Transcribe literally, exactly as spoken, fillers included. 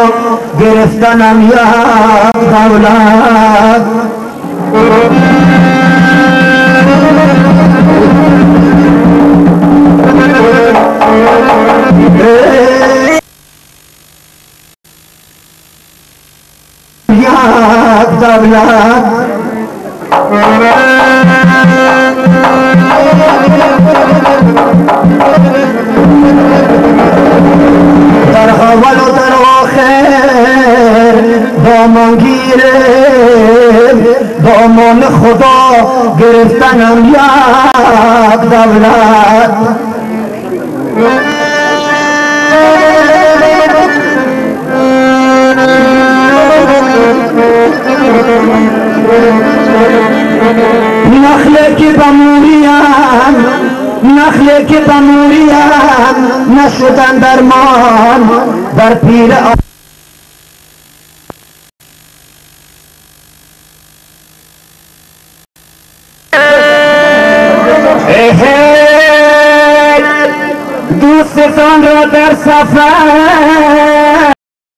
گرفتنم یک دولت یک دولت در اول و در آخر دامان گیره دامان خدا گرفتنم یک دولت نخله که بموریم نخله که بموریم نشدن درمان در پیر دوستان را در سفر